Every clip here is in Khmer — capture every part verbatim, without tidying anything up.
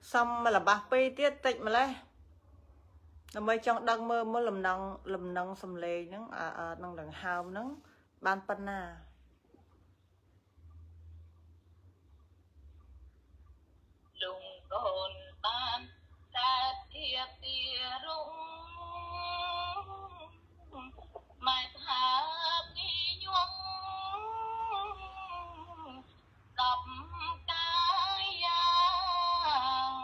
xong mà là bạc pi tiết tịch mà lấy là mấy trong đăng mơ mới lầm nâng lầm nâng xâm lê nâng à à nâng đằng hào nâng ban pan na lùng hồn ban ta thiệp tia rung mai tháp nghi nhuông đập cái giang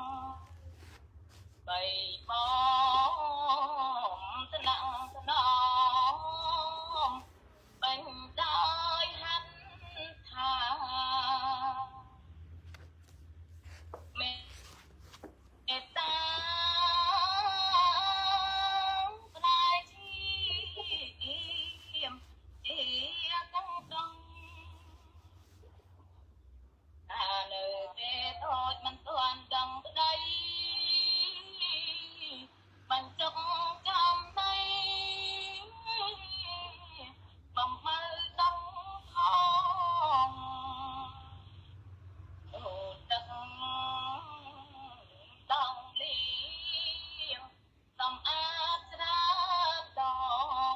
bầy bom thân nặng thân nóng bánh đôi hắn thà mẹ ta lại chim chia căng căng ta nơi thế thôi mình toàn đằng đây mình trong trong đây mầm mơ đông hồng hồ đất đông lý tâm ác ra đông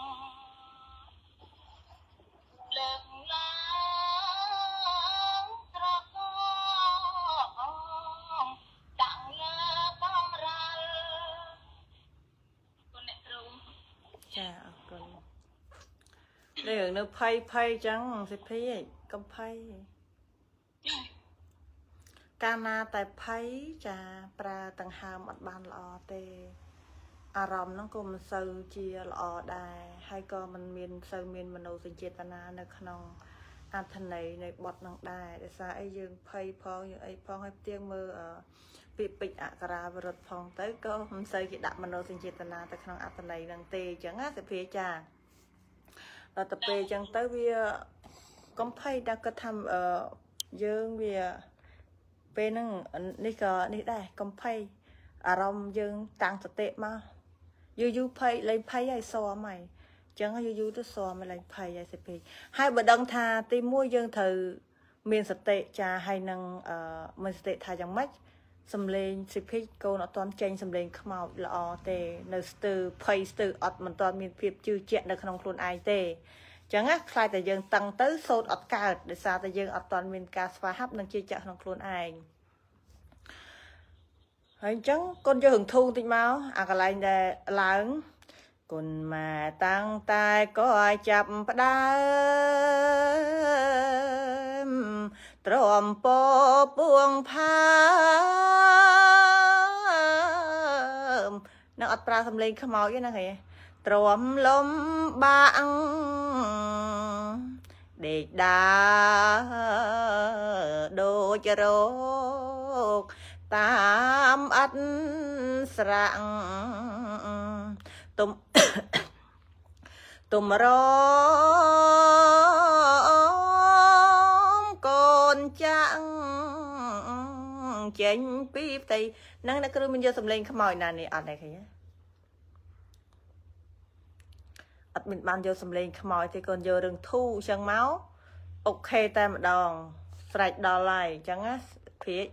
lực lang tra con đặng là bom ra con nè rung chà con đây ở nơi pay pay trắng sẽ pay công pay Cana tại pay chà pra tầng hàm ở ban lọ tê à ròm nó cũng sâu chia lọ đài hay có mình miền sâu miền mình nấu sinh chết na nơi khăn ăn thân này nơi bọt nông đài để xa ấy dương pay phong như ấy phong hay tiếng mơ ở bị bị ạ ra và rột phong tới có mình sâu chỉ đặt mình nấu sinh chết na tại khăn ăn thân này đang tê chẳng á sẽ phía chà là tập về chẳng tới vì công pay đã có thăm ở dương vì về năng ní cờ ní đây công pay à rong dương tăng sạch tệ mà you you pay lấy pay ai so mày chẳng hay you you tôi so mày lấy pay ai sẽ pay hai bữa đăng thà tìm mua dương thử miền sạch tệ trà hay năng miền sạch tệ thà chẳng mất xâm lên sẽ pay câu nó toàn tranh xâm lên không màu lọ tê nơi từ pay từ ọt mình toàn miền phiệp chưa chuyện được không luôn ai tê chẳng á khai tại dương tăng tới sốt ọt cao để sao tại dương ọt toàn miền ca phá hấp năng chia chợ không luôn ai hay chẳng con cho hưởng thu tịnh máu à cái này để lớn còn mà tăng tay có ai chập đá trộm po buông pha nó ọt pra xâm lên không màu với nó kìa trộm lông băng để đá đồ cho rốt tam ắt srang tùm tùm rong con trắng chén píp thì năng đã cứ mình vô xâm lên không mỏi nè nè ở đây kìa mình ban vô xâm lên không mỏi thì còn vô rừng thu chân máu ok ta một đòn sạch đò lại chẳng á phía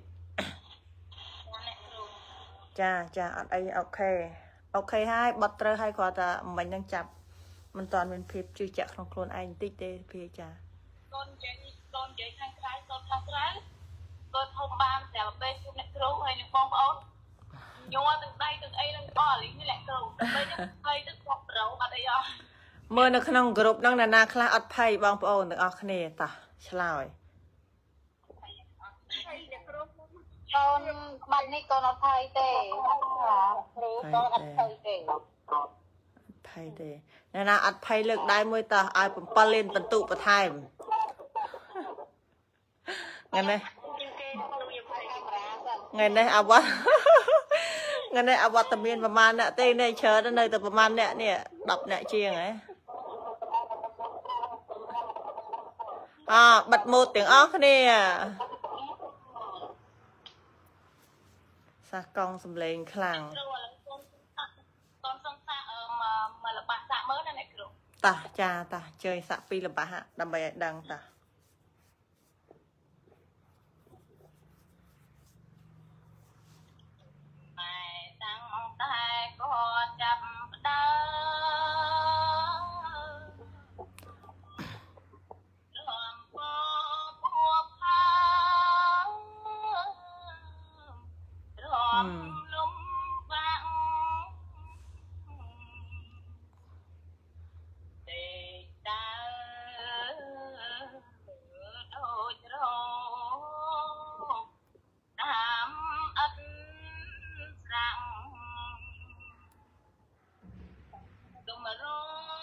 chà chà ở đây ok ok hai bật rơ hai quả ta mình đang chập mình toàn mình phép chưa chắc không luôn anh tích tê phía chà con chơi con chơi thanh khai con thanh khai con không ban sẽ bên chung này kêu hay những bom ớt nhua từ đây từ ấy lên bỏ lính như lại kêu bây giờ hay tức bọc rấu ở đây à mơ nó không group năng là na khla ọt pay bong bong ớt được ở khné ta chào con bạn này con ọt pay tê con ọt pay tê pay tê nè na ọt pay lực đai môi ta ai cũng pa lên bận tụ bật hai ngày này ngày này à vợ ngày này à vợ tầm miềnประมาณ nè tê này chờ đến nơi từ ประมาณ nè nè đọc nè chiêng ấy à bật một tiếng óc nè sa con xâm lên khlang ta cha ta chơi sạ pi là bà hạ đầm bè đằng ta តែក៏ចាប់ដើរំពពោះផារំលំបាក់ទេដើដូចរោតាមអត់ស្រាំងទុំរង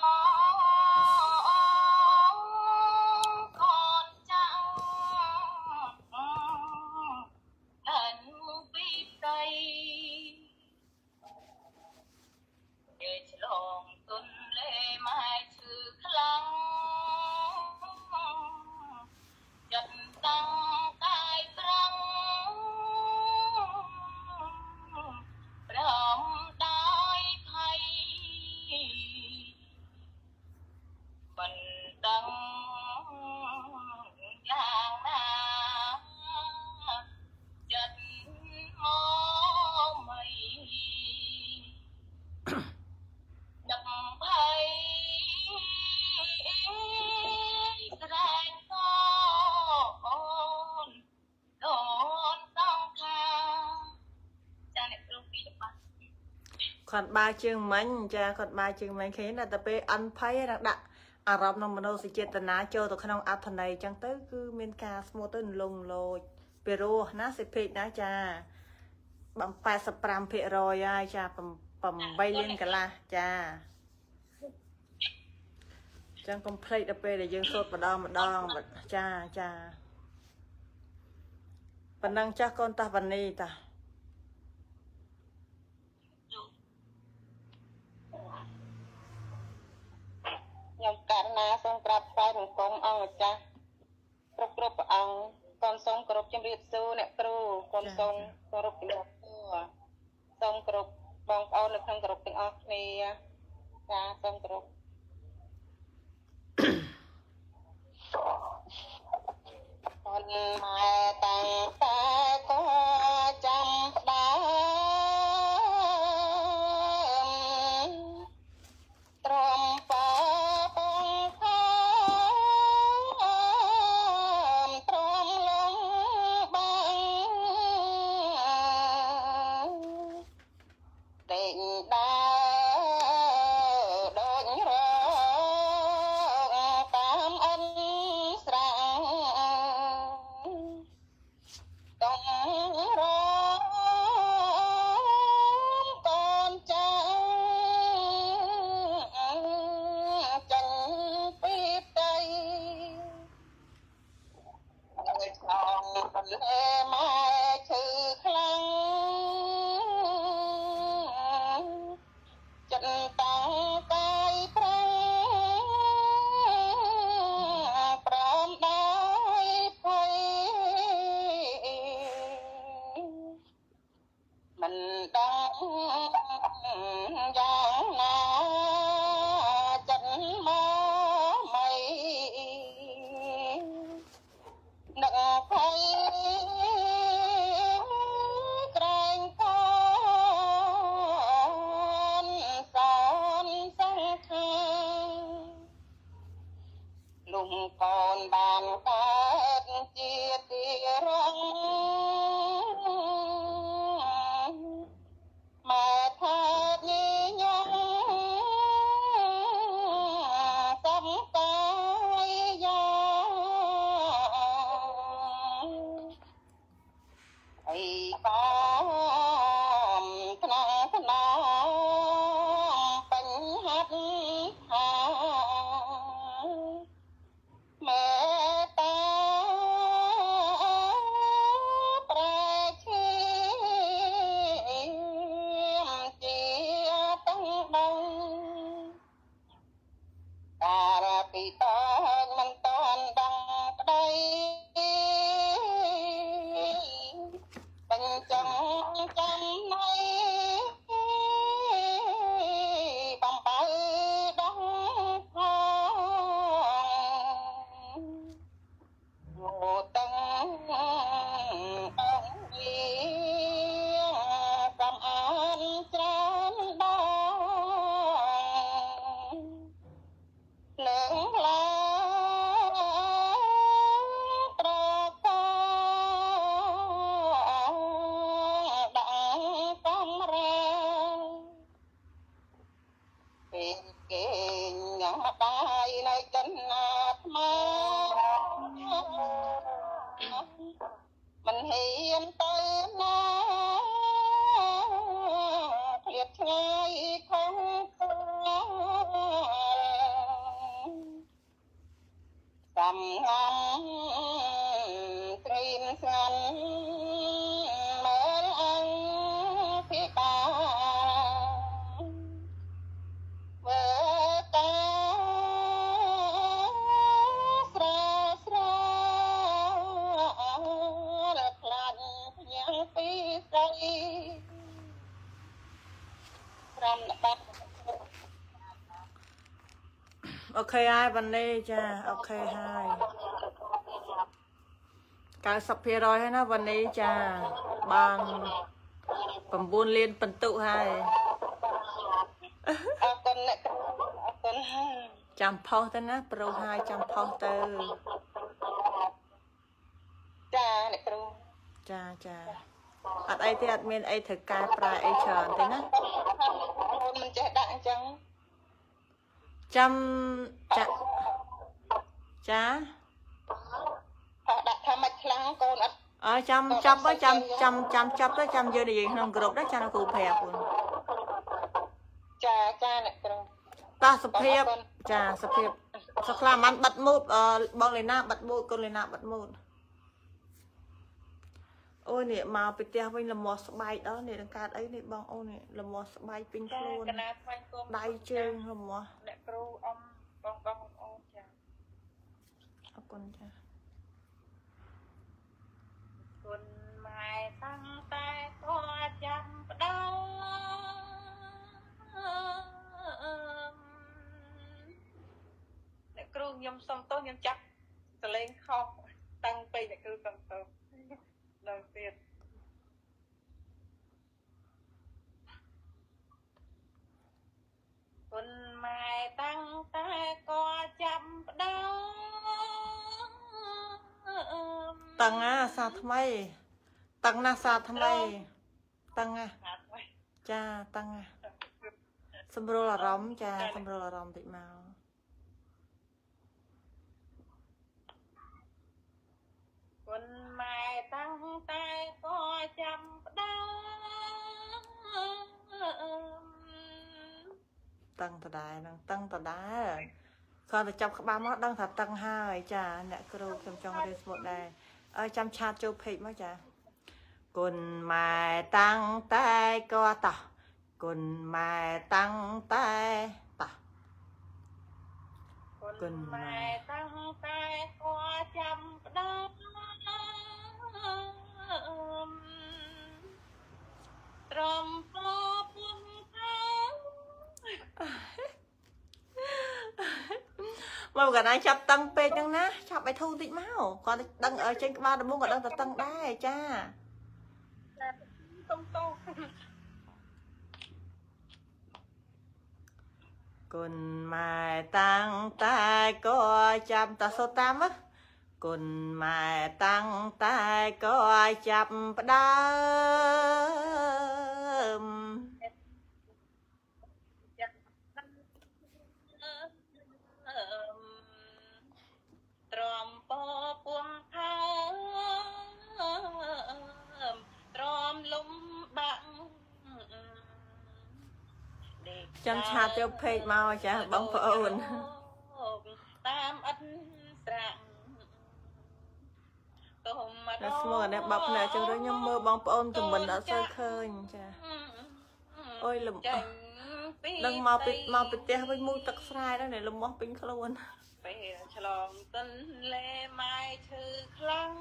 កូនចាំងអនពីផ្ទៃគេឆ្លងទុនលេម៉ែឈឺខ្លាំងចិត្តតាំងកាយប្រាំងព្រមដោយភ័យមិនដឹងយ៉ាងណាចិត្តមកមិនដឹកភ័យក្រែងកអូនអូនต้องការចាអ្នកគ្រូពីទៅបាត់គាត់បាជើងមិញចាគាត់បាជើងមិញឃើញតែទៅពេលអន់ភ័យដាក់អារម្មណ៍ក្នុងមនោសញ្ចេតនាចូលទៅក្នុងអត្ថន័យអញ្ចឹងទៅគឺមានការស្មូតទៅលងលោចពីរោះណាសិភេកណាចាបំ 八十五ភាគរយ ហើយចា 八លានកន្លះចាចឹងកុំភ្លេចដល់ពេលដែលយើងសូត្រម្ដងម្ដងចាចាប៉ុណ្ណឹងចាស់កូនតាវនីតាខ្ញុំករណាសូមក្រាបថ្វាយបង្គំអង្គម្ចាស់គ្រប់គ្រប់ព្រះអង្គកូនសូមគោរពជំរាបសួរអ្នកគ្រូកូនសូមគោរពជំរាបសួរសូមគោរពបងប្អូននៅក្នុងគោរពទាំងអស់គ្នាចាសូមគោរពកូនម៉ែតាំងតែក៏ចាំដើមទ្រាំប៉បងខំទ្រាំលងបាំងដេកដើរដូចរងតាមអិនស្រាំងតំរងកូនចាំចាញ់ពីផ្ទៃហើយឆ្លងបន្លែម៉ែឈឺខ្លាំងចិត្តតាំងកាយប្រាំងព្រមដោយភ័យមិនដឹងយ៉ាងណាចិត្តមកមិននឹកភ័យក្រែងកូនសនសង្ខាលំកូនបានកើតជាទីរងម៉ែថាញញឹមសំកាយយ៉ាអីកំថ្នងថ្នងបញ្ហាត់ថាមេតាប្រាហ៊ានទៅណាឃ្លាតឆ្ងាយខំខ្លាសំងំត្រៀមស្ងាត់មើលអង្គភិបាលវើតាស្រាស្រាខ្លាញ់យ៉ាងពីស្រីប្រាំបាត់អូខេហើយวันนี้ចាអូខេហើយ九十ភាគរយហើយណាวันนี้ចាបាន9លានពិន្ទុហើយអរគុណអ្នកគ្រូអរគុណចាំផុសទៅណាប្រូហើយចាំផុសទៅចាអ្នកគ្រូចាចាអត់អីទេអត់មានអីត្រូវកែប្រែអីច្រើនទេណាអូនមិនចេះដាក់អញ្ចឹងចាំចាចាផោះដាក់ថាមិនខ្លាំងកូនអត់អើចាំចាប់ទៅចាំចាំចាំចាប់ទៅចាំយើងនិយាយក្នុងក្រុមដែរចាំគ្រូប្រាប់ខ្លួនចាចាអ្នកគ្រូតោះសុភាពចាសុភាពសុខ្លាមិនបាត់មូតបងលេណាបាត់មូតកូនលេណាបាត់មូតអូយនេះមកពីផ្ទះវិញលមាស់ស្បែកដល់នេះនឹងកើតអីនេះបងអូននេះលមាស់ស្បែកពេញខ្លួនកណាថ្វាយគុំដៃជើងលមាស់អ្នកគ្រូអ៊ំបងបងអូនចាអរគុណចាគុណម៉ែតាំងតែតចាំផ្ដោអ្នកគ្រូខ្ញុំសុំទោសខ្ញុំចាក់សលេងខុសតាំងពេកអ្នកគ្រូសុំទោសដល់ទៀតគុណម៉ែតាំងតែក៏ចាំផ្ដោតាំងអាសាថ្មីតាំងណាសាថ្មីតាំងអាចាតាំងអាសម្រួលអារម្មណ៍ចាសម្រួលអារម្មណ៍តិចមកគុណម៉ែតាំងតែក៏ចាំផ្ដោតាំងតដែរនឹងតាំងតដែរគាត់ទៅចាប់ក្បាលមកដឹងថាតាំងហើយចាអ្នកគ្រូខ្ញុំចង់រៀនស្មូតដែរអើចាំឆាតចូលពេកមកចាគុណម៉ែតាំងតែក៏តោះគុណម៉ែតាំងតែតោះគុណម៉ែតាំងតែក៏ចាំផ្ដោត្រឹមពោពុំថាមកកណ្ដាលចាប់តឹងពេកហ្នឹងណាចាប់ឲ្យធូរតិចមកគាត់ដឹងចេញក្បាលដំបងក៏ដឹងតែតឹងដែរចាសុំទោសគុណម៉ែតាំងតែក៏ចាំតសូតាមគុណម៉ែតាំងតែក៏ចាប់ផ្ដើមត្រមពោពួងផើត្រមលំបាក់ចាំឆាតចូលពេកមកចាបងប្អូនតាមអត់ស្រាក់ទុំមកដល់ស្មោះនេះបបនេះចឹងខ្ញុំមើលបងប្អូនខមមិនអត់សូវឃើញចាអូយលំអស់ដឹងមកពីមកពីផ្ទះវិញមួយទឹកស្រែដល់នេះលំអស់ពេញខ្លួនពេលឆ្លងទន្លេម៉ែឈឺខ្លាំង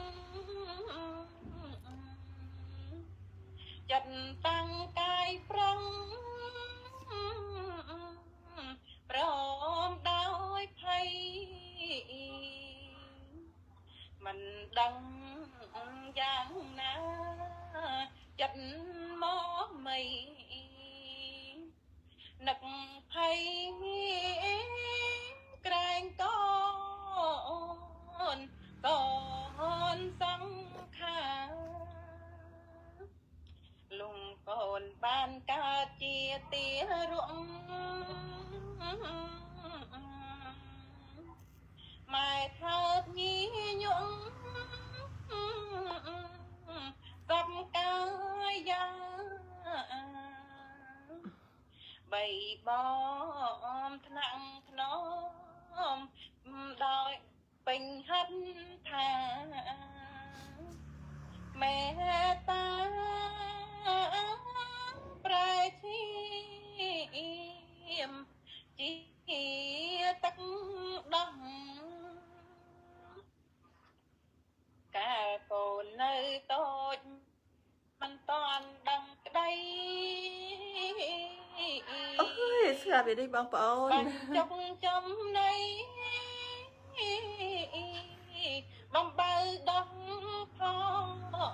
ចិត្តតាំងកាយប្រឹងព្រមដោយភ័យមិនដឹងយ៉ាងណាចិត្តមកមីនឹកភ័យក្រែងកូនកូនសង្ខាលំកូនបានកើតជាទារកម៉ែថើបញីញងបមថ្នាក់ធ្នមដោយពេញហិតថាមេតាប្រែឈាមជាទឹកដោះកាលកូននៅតូចមិនតាន់ដឹងក្តីអូយស្ងាត់វានេះបងប្អូនបានចុកចំណៃបំបើដោះផង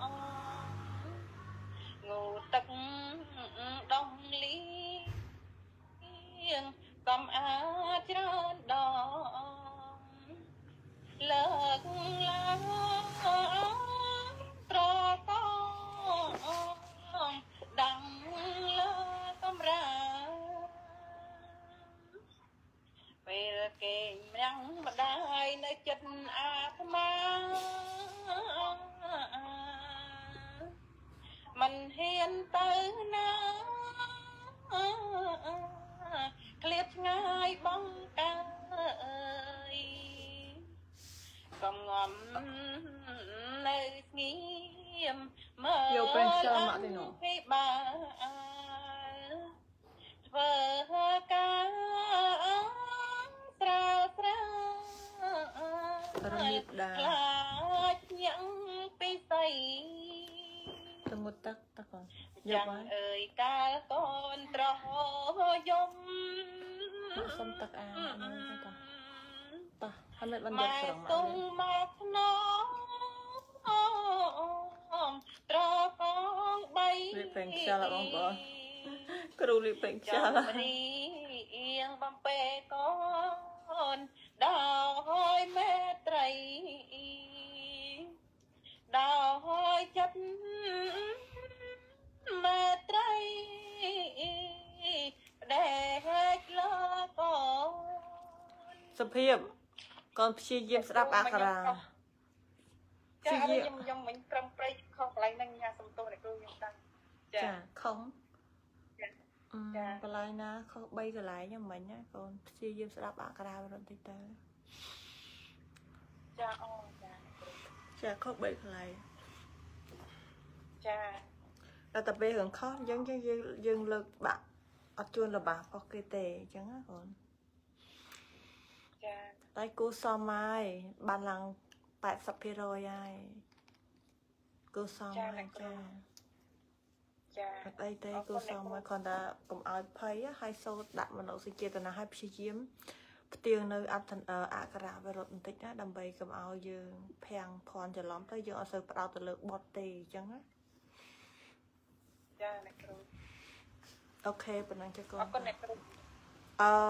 ងូទឹកដោះលៀងកំអាចច្រើនដងលើកឡើងត្រកងដាំងលើកំរាពេលគេម្យ៉ាងម្ដាយនៅចិត្តអាត្មាមិនហ៊ានទៅណាឃ្លាតឆ្ងាយបងកាយកំងំនៅស្ងៀមមើលយកពេលចូលមកទេនោះពីបាធ្វើការស្រាលស្រាលរមៀបដាខ្លាចញ៉ាំងពីស្អីទៅមុតទឹកទឹកកូនយកបានអើយកាលកូនត្រហយំសុំទឹកអានទៅតោះតោះហើយមិនបានយកស្រងមកទុំមកណងត្រកងបីវាពេញខ្យល់បងប្អូនគ្រូលីពេញខ្យល់រីអៀងបំពេកូនដោយមេត្រីដោយចិត្តមេត្រីដែលលើកូនសុភាពកូនព្យាយាមស្ដាប់អក្សរាចាខ្ញុំខ្ញុំវិញប្រឹងប្រែងខុសកន្លែងហ្នឹងញ៉ាសំទោសអ្នកគ្រូខ្ញុំដឹងចាខុសចាកន្លែងណាខុសបីកន្លែងហ្នឹងមិញណាកូនព្យាយាមស្ដាប់អក្សរាបន្តិចទៅចាអូចាចាខុសបីកន្លែងចាដល់តែពេលរឿងខុសយើងយើងយើងលើកបាក់អត់ជួនរបស់ខុសគេទេអញ្ចឹងណាកូនចាតែគូសមហើយបានឡើងแปดสิบเปอร์เซ็นต์ហើយគូសមហើយចាចាអត់អីទេគូសមហើយគ្រាន់តែកុំឲ្យភ័យហើយសូត្រដាក់មនោសញ្ចេតនាឲ្យព្យាយាមផ្ទៀងនៅអត្ថអក្សរវិរុទ្ធបន្តិចណាដើម្បីកុំឲ្យយើងភាំងភ័ន្តច្រឡំទៅយើងអត់សូវផ្ដោតទៅលើបទទេអញ្ចឹងណាចាអ្នកគ្រូអូខេប៉ុណ្ណឹងចាកូនអរគុណអ្នកគ្រូអឺ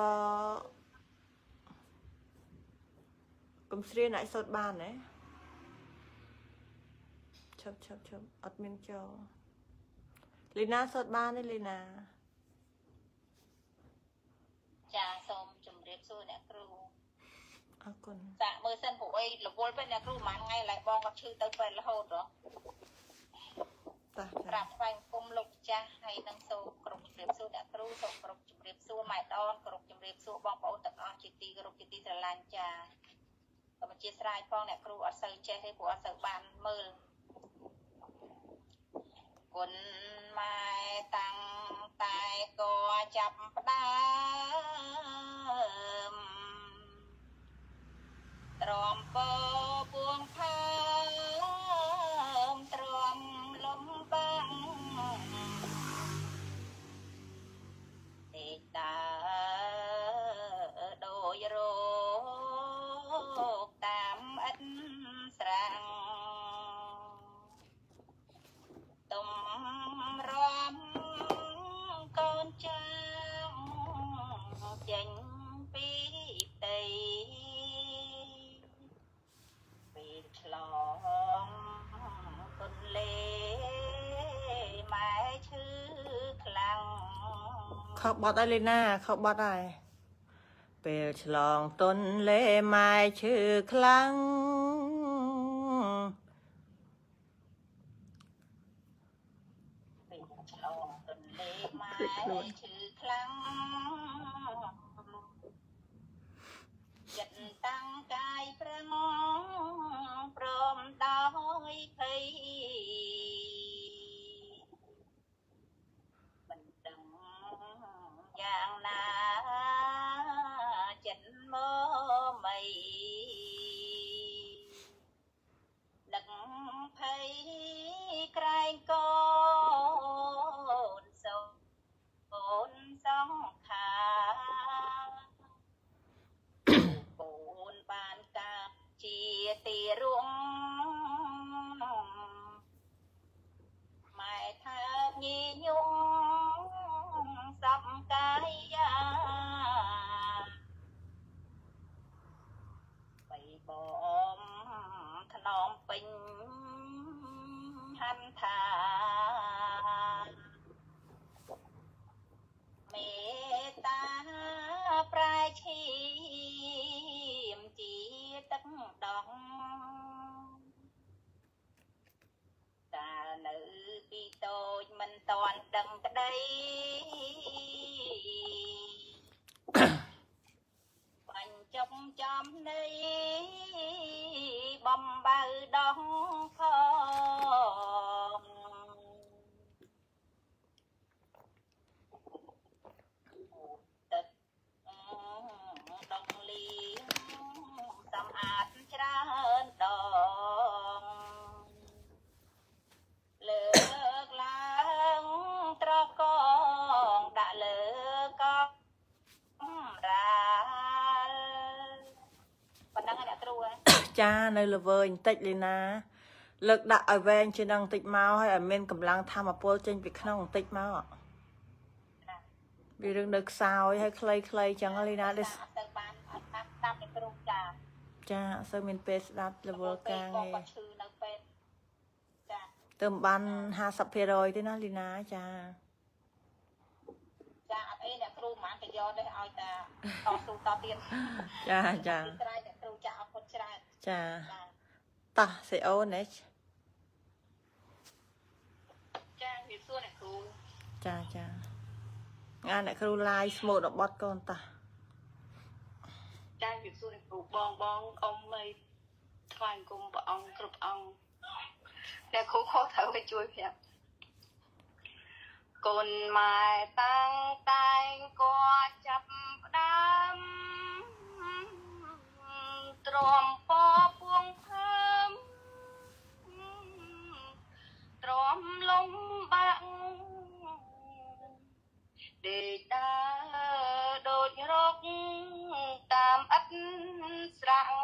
កុំស្រៀនអាចសូត្របានណាឈប់ឈប់ឈប់អត់មានចូលលីណាសូត្របានទេលីណាចាសូមជម្រាបសួរអ្នកគ្រូអរគុណចាមើលសិនព្រោះអីរវល់ពេកអ្នកគ្រូប្រហែលថ្ងៃឡើយបងគាត់ឈឺទៅពេទ្យរហូតហ៎តាប្រាប់ថ្វាយគុំលោកចាស់ហើយនឹងសូមគ្រប់ជម្រាបសួរអ្នកគ្រូសូមគ្រប់ជម្រាបសួរម៉ែដនគ្រប់ជម្រាបសួរបងប្អូនទាំងអស់ជាទីគោរពជាទីស្រឡាញ់ចាសូមអធិស្ឋានផងអ្នកគ្រូអត់សូវចេះទេព្រោះអត់សូវបានមើលគុណម៉ែតាំងតែក៏ចាប់ផ្ដើមទ្រាំពោពួងផើមទ្រាំលំបាំងទេតាដោយរោគតាមអិតស្រាំងទុំរំកូនចាងចេញពីផ្ទៃពេលឆ្លងទន្លេម៉ែឈឺខ្លាំងខកបត់ហើយលីណាខកបត់ហើយពេលឆ្លងទន្លេម៉ែឈឺខ្លាំងពេលឆ្លងទន្លេម៉ែឈឺខ្លាំងចិត្តតាំងកាយប្រឹងព្រមដោយភ័យមិនដឹងយ៉ាងណាចិត្តមកមិននឹកភ័យក្រែងកូនសូនកូនសង្ខាកូនបានកាប់ជាទីរួងម៉ែថាញីញងសំកាយាបៃបំថ្នមពេញហន្តាមេតាប្រែឈីមជាទឹកដងកាលនៅពីតូចមិនតាន់ដឹងក្តីបាញ់ចុកចំនៃបំបៅដងផងទឹកដងលីសំអាតច្រើនដងលើកឡើងត្រកងដាក់លើកំរាលប៉ុណ្ណឹងអ្នកគ្រូចានៅលើវើបន្តិចលីណាលើកដាក់ឲ្យវែងជាងនឹងបន្តិចមកឲ្យឲ្យមានកម្លាំងធម្មពលចេញពីក្នុងបន្តិចមកវារឿងនៅខ្សោយឲ្យខ្លីៗចឹងលីណាទៅបានអត់តាមស្ដាប់អ្នកគ្រូចាចាអត់សូវមានពេលស្ដាប់រវល់ការទេគាត់ឈឺនៅពេលចាទៅបានห้าสิบភាគរយទេណាលីណាចាចាអត់អីអ្នកគ្រូមិនប្រយោជន៍ទេឲ្យតាតស៊ូតទៀតចាចាស្រ័យអ្នកគ្រូចាអរគុណច្រើនចាតោះសេអូនេះចាវាសួរអ្នកគ្រូចាចាងាអ្នកគ្រូឡាយស្មូតរបស់កូនតាចាវាសួរអ្នកគ្រូបងបងអ៊ំអីថ្វាយគុំព្រះអង្គគ្រប់អង្គអ្នកគ្រូខុសត្រូវឲ្យជួយប្រាប់កូនម៉ែតាំងតែងគាត់ចាប់ផ្ដើមទ្រាំពពួងភើមទ្រាំលំបាក់ដេកដើរដូចរកតាមឥតស្រាំង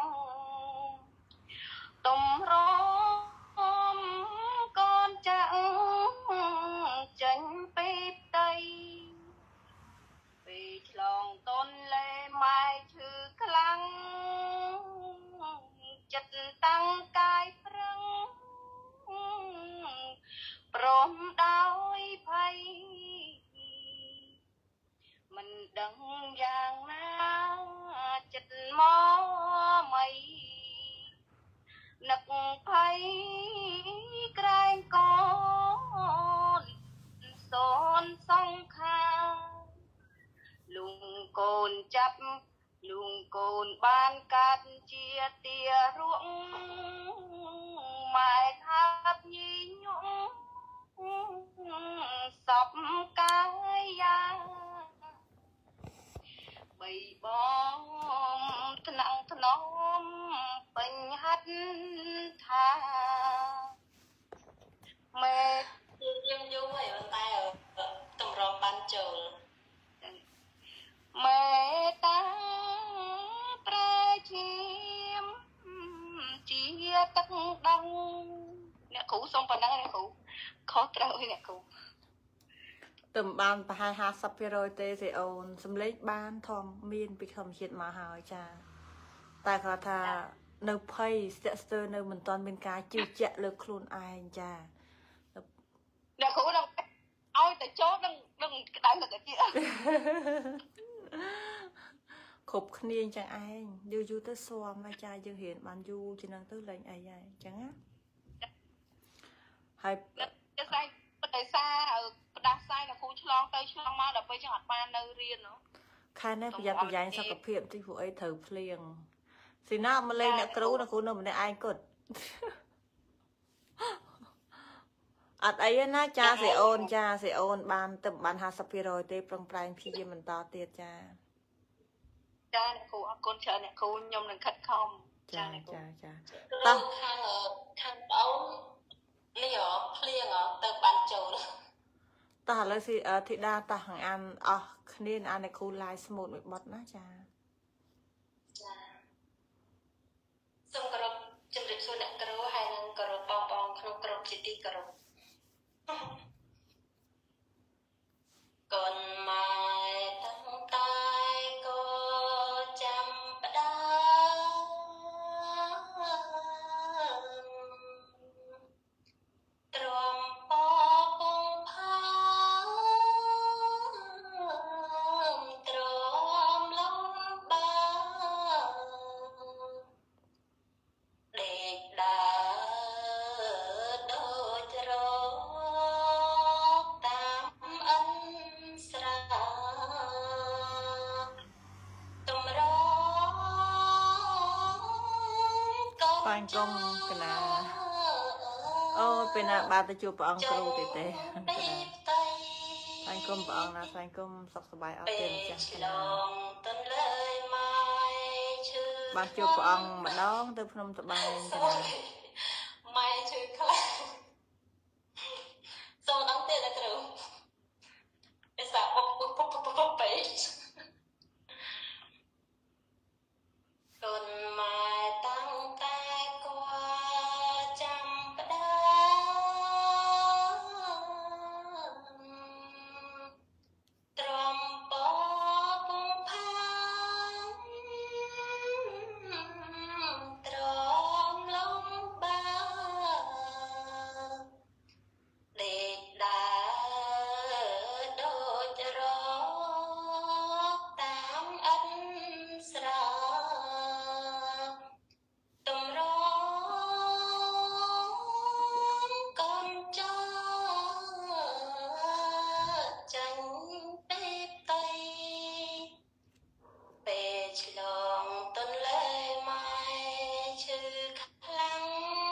ទុំរំកូនចាក់ចេញពីផ្ទៃពេលឆ្លងតនលេម៉ែឈឺខ្លាំងចិត្តតាំងកាយប្រឹងព្រមដោយភ័យមិនដឹងយ៉ាងណាចិត្តមកមិននឹកភ័យក្រែងកូនសូនសង្ខាលុងកូនចាប់លុងកូនបានកាត់ជាទារួងម៉ែថាបញីញងសពកាយាបីបងថ្នាក់ថ្នមពេញហាត់ថាមេយើងយូរហើយតែតម្រំបានចូលមេតាប្រែឈាមជាទឹកដងអ្នកគ្រូសុំប៉ុណ្ណឹងអ្នកគ្រូខុសត្រូវហើយអ្នកគ្រូទៅបានប្រហែលห้าสิบភាគរយទេសេអូនសំលេងបានធំមានពីធម្មជាតិមកហើយចាតែគាត់ថានៅភ័យស្ទាក់ស្ទើរនៅមិនទាន់មានការជឿជាក់លើខ្លួនឯងចាអ្នកគ្រូនឹងឲ្យតែចូលនឹងនឹងក្តៅទឹកទៀតគ្រប់គ្នាអញ្ចឹងឯងយូរយូរទៅស្វាមអាចារ្យយើងរៀនបានយូរជាងហ្នឹងទៅលែងអីហើយអញ្ចឹងណាហើយតែស្អែកតែសារផ្ដាសាយអ្នកគ្រូឆ្លងទៅឆ្លងមកដល់ពេលចឹងអត់បាននៅរៀនខែនេះប្រយ័ត្នប្រយែងសុខភាពទីពួកអីត្រូវភ្លៀងស៊ីណាមកលេងអ្នកគ្រូអ្នកគ្រូនៅម្នាក់ឯងគត់អត់អីណាចាសេអូនចាសេអូនបានទៅបានហាសិបភាគរយទេប្រឹងប្រែងព្យាយាមបន្តទៀតចាចាអ្នកគ្រូអរគុណច្រើនអ្នកគ្រូខ្ញុំនឹងខិតខំចាចាចាតោះខាងខាងបងនេះអភ្លៀងទៅបានចូលតោះឥឡូវស៊ីធីតាតោះខាងអានអស់គ្នាអានអ្នកគ្រូ live smooth មួយបត់ណាចាចាសូមគោរពជំរាបសួរអ្នកគ្រូហើយនិងគោរពបងប្អូនក្នុងក្រុមជាទីគោរពកូនម៉ែតាំងតែក៏ចាំផ្ដើមទ្រាំពពងផាទ្រាំលំបាដេកដើរដូចរតាមអិនស្រាទំរបាញ់កុំកណាអូពេលណាបាទទៅជួបព្រះអង្គគ្រូទេទេបាញ់កុំព្រះអង្គណាបាញ់កុំសុខសប្បាយអត់ទេម្ចាស់កណាបានជួបព្រះអង្គម្ដងទៅភ្នំត្បែងកណាម៉ែឈឺខ្លាំងសូមដល់ទៀតណាគ្រូភាសាបុកបុកបុកបុកពេកកូនម៉ែតាំងតែគាត់ចាំផ្ដើមទ្រាំពពងផាទ្រាំលំបាដេកដើរដូចរតាមអិនស្រាទំរកូនចោចាញ់ពីផ្ទៃពេលឆ្លងទន្លេម៉ែឈឺខ្លាំង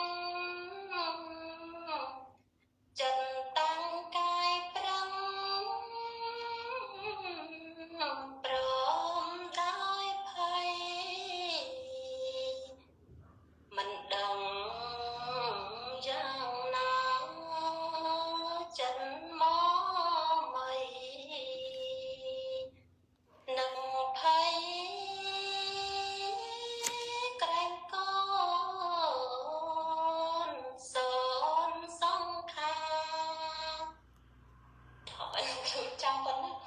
ចិត្តតាំងកាយប្រឹងព្រមដោយភ័យមិនដឹងយ៉ាងណាចិត្តមកមីនឹងភ័យក្រែងកូនសូនសង្ខាថយខ្ញុំចាំប៉ុណ្ណា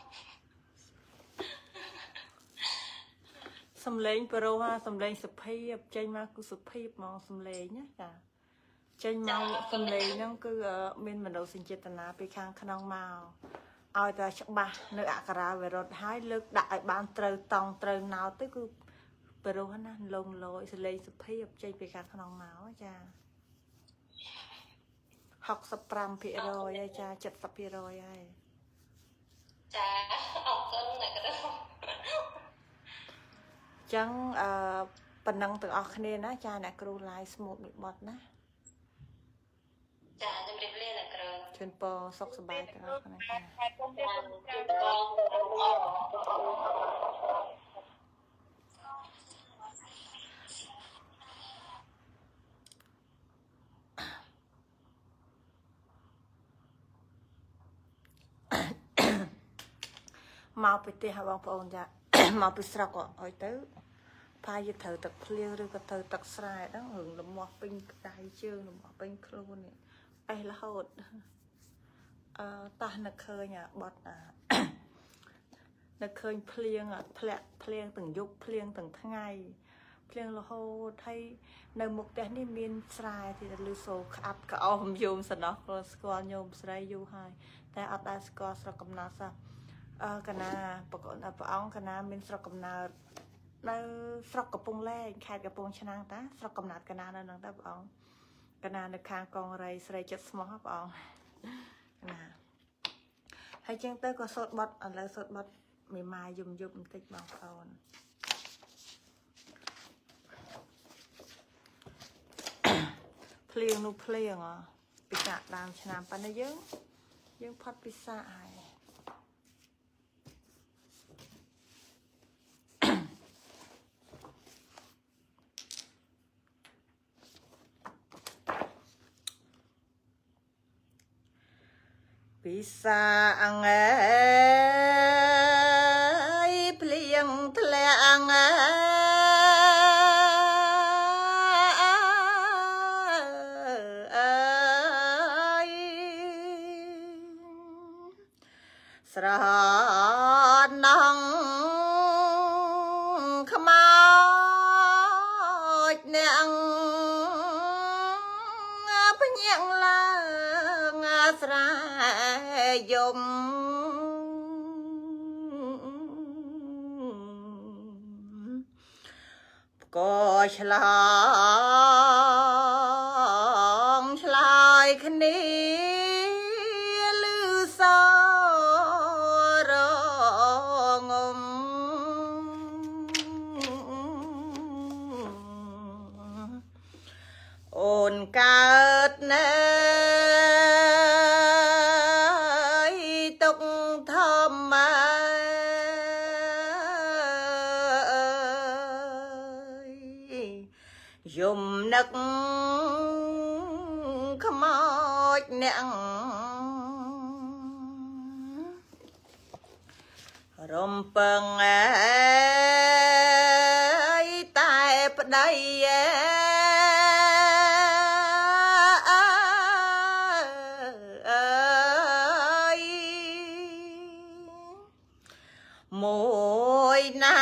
សំឡេងប្រូហាសំឡេងសុភាពចេញមកគឺសុភាពហ្មងសំឡេងណាចាចេញមកសំឡេងហ្នឹងគឺមានមនោសញ្ចេតនាពីខាងក្នុងមកឲ្យតែច្បាស់នៅអក្ខរាវិរុទ្ធហើយលើកដាក់ឲ្យបានត្រូវតង់ត្រូវណោតទៅគឺប្រូណាលងលយសំឡេងសុភាពចេញពីខាងក្នុងមកចាហុកសិបប្រាំភាគរយហើយចាเจ็ดสิบភាគរយហើយចាអរគុណអ្នកគ្រូចឹងអឺប៉ុណ្ណឹងទាំងអស់គ្នាណាចាអ្នកគ្រូ live smooth មួយបត់ណាចាជំរាបលាអ្នកគ្រូជូនពរសុខសប្បាយទាំងអស់គ្នាចាមកពីផ្ទះបងប្អូនចាមកពីស្រុកអើយទៅផាយត្រូវទឹកភ្លៀងឬក៏ត្រូវទឹកស្រែហ្នឹងរឿងលំមាស់ពេញដៃជើងលំមាស់ពេញខ្លួននេះអេះរហូតអឺតោះនឹកឃើញបត់នឹកឃើញភ្លៀងធ្លាក់ភ្លៀងទាំងយប់ភ្លៀងទាំងថ្ងៃភ្លៀងរហូតហើយនៅមុខផ្ទះនេះមានស្រែទីលឺសូក្អាប់ក្អមយំសណោះក៏ស្គាល់ញោមស្រីយូរហើយតែអត់ដែលស្គាល់ស្រុកកំណើតសោះអឺកណាប្រកបព្រះអង្គកណាមានស្រុកកំណើតនៅស្រុកកំពង់លែងខេត្តកំពង់ឆ្នាំងតាស្រុកកំណើតកណានៅហ្នឹងតាព្រះអង្គកណានៅខាងកងរៃស្រីចិត្តស្មោះព្រះអង្គណាហើយចឹងទៅក៏សូត្របត់ឥឡូវសូត្របត់មេម៉ាយំយំបន្តិចបងប្អូនភ្លៀងនោះភ្លៀងអ្ហ៎ពីកាក់ដើមឆ្នាំប៉ុន្តែយើងយើងផុតពិសាហើយពិសាអងអើយភ្លៀងធ្លាក់អងអើយស្រណងខ្មោចអ្នកភ្ញាក់ឡើងស្រែយំក៏ឆ្លងឆ្លើយគ្នាលឺសរងំអូនកើតណែយំនឹកខ្មោចអ្នករំពឹងអើយតែប្តីអើយមួយណា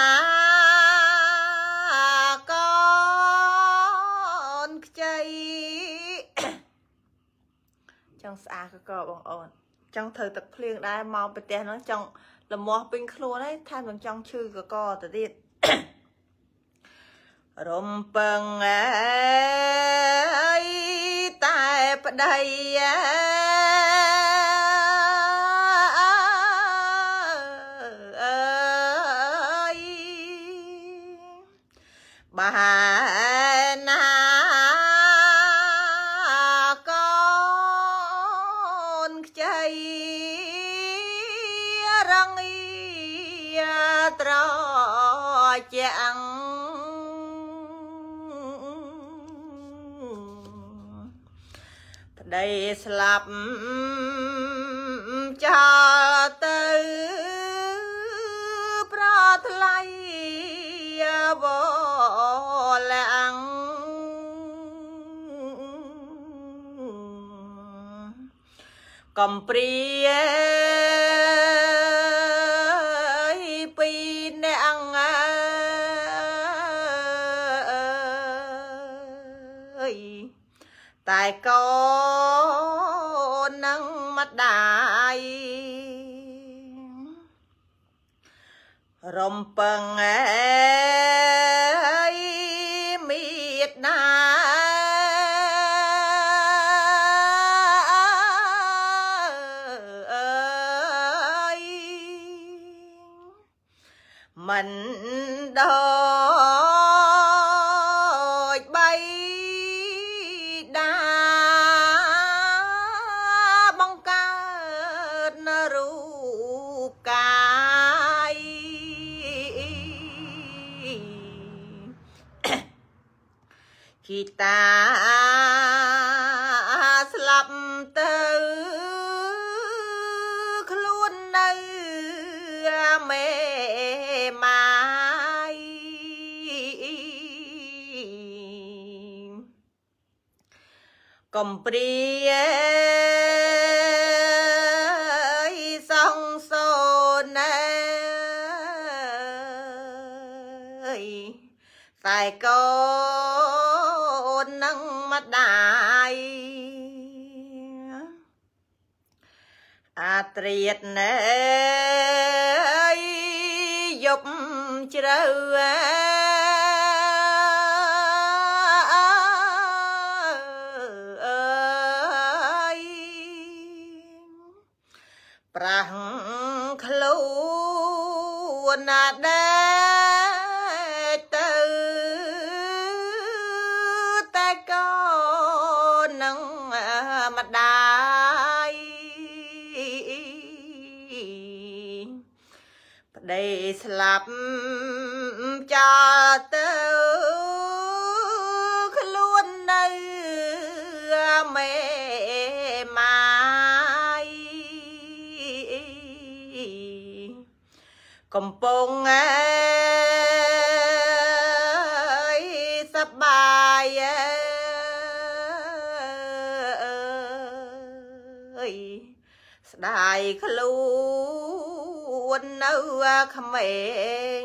ចង់ស្អាតក៏បងអូនចង់ត្រូវទឹកភ្លៀងដែរមកប្រទេសហ្នឹងចង់លមាស់ពេញខ្លួនហើយថែមទាំងចង់ឈឺកកទៅទៀតរំពឹងអើយតែប្តីអើយបាណារងត្រជាងប្តីស្លាប់ចោលទៅប្រថ្លៃវលាំងកំព្រាពីអ្នកអើយតែកូននឹងម្ដាយរំពឹងអើយមេដាមិនដូចបីដាបង្កើតរូបកាយជីតាស្លាប់ទៅខ្លួននៅមេម៉ាយកំព្រាសង្សូនតែកូននឹងម្ដាយអាត្រៀតណែយប់ជ្រៅអើយប្រាំងខ្លួននណាដែរទៅតែក៏នឹងម្ដាយប្តីស្លាប់ចោលទៅខ្លួននៅមេម៉ាយកំពុងអើយសប្បាយអើយស្ដាយខ្លួននៅក្មេង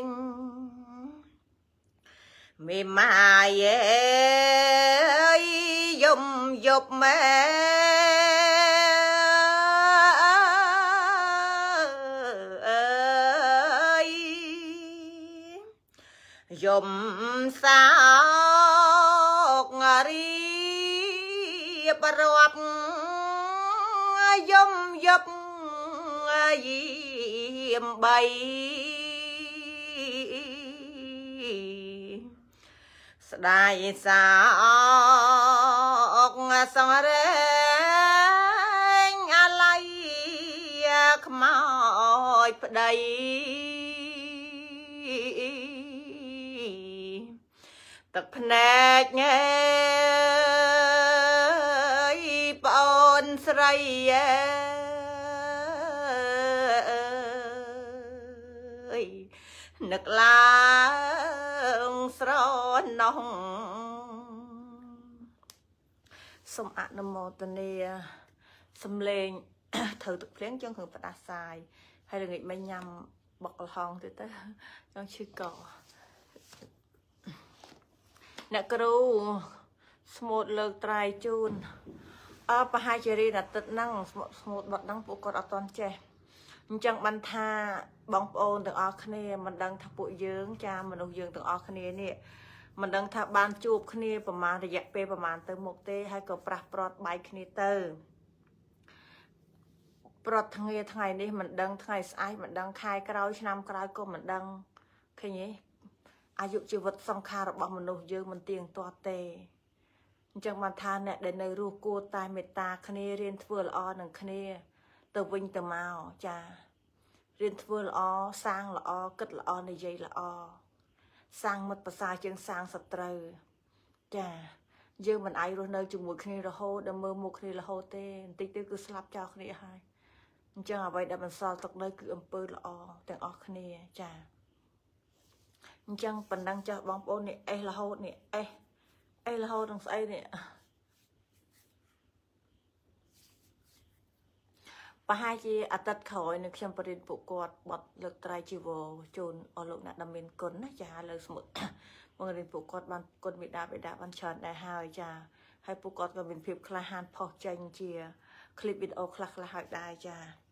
មេម៉ាយអើយយំយប់ម៉ែយំសោករីបរាប់យំយប់យាមបីស្ដាយសោកសង្រេងអាឡ័យខ្មោចប្តីទឹកភ្នែកញ៉ែប្អូនស្រីអើយនឹកឡើងស្រណោះសូមអនុមោទនាសំលេងត្រូវទឹកភ្លៀងចង់គ្រឿងផ្ដាសាយហើយល្ងាចមិនញ៉ាំបុកលហងទៀតទៅចង់ឈឺកអ្នកគ្រូស្មូតលើកត្រៃជូនអើប្រហែលជារៀនអាទិត្យហ្នឹងស្មូតបាត់ហ្នឹងពួកគាត់អត់ទាន់ចេះអញ្ចឹងបានថាបងប្អូនទាំងអស់គ្នាមិនដឹងថាពួកយើងចាមនុស្សយើងទាំងអស់គ្នានេះមិនដឹងថាបានជួបគ្នាប្រហែលរយៈពេលប្រហែលទៅមុខទេហើយក៏ប្រះប្រត់បែកគ្នាទៅប្រត់ថ្ងៃថ្ងៃនេះមិនដឹងថ្ងៃស្អែកមិនដឹងខែក្រោយឆ្នាំក្រោយក៏មិនដឹងឃើញទេអាយុជីវិតសង្ខាររបស់មនុស្សយើងមិនទៀងទាត់ទេអញ្ចឹងបានថាអ្នកដែលនៅរស់គួរតែមេត្តាគ្នារៀនធ្វើល្អនឹងគ្នាទៅវិញទៅមកចារៀនធ្វើល្អសាងល្អគិតល្អនិយាយល្អសាងមិត្តប្រសើរជាងសាងសត្រូវចាយើងមិនអាចរស់នៅជាមួយគ្នារហូតដល់មើលមុខគ្នារហូតទេបន្តិចទៅគឺស្លាប់ចោលគ្នាហើយអញ្ចឹងអ្វីដែលបន្សល់ទុកនៅគឺអំពើល្អទាំងអស់គ្នាចាអញ្ចឹងប៉ុណ្ណឹងចាស់បងប្អូននេះអេសរហូតនេះអេសអេសរហូតនឹងស្អីនេះប្រហែលជាអាទិត្យក្រោយនឹងខ្ញុំបរិញ្ញាពួកគាត់បត់លើកត្រៃជីវរជូនអស់លោកអ្នកដែលមានគុណណាចាលើស្មុតបងរៀនពួកគាត់បានគុណមេដាបេដាបានច្រើនដែរហើយចាហើយពួកគាត់ក៏មានភាពក្លាហានផុសចេញជាคลิปវីដេអូខ្លះៗហើយដែរចា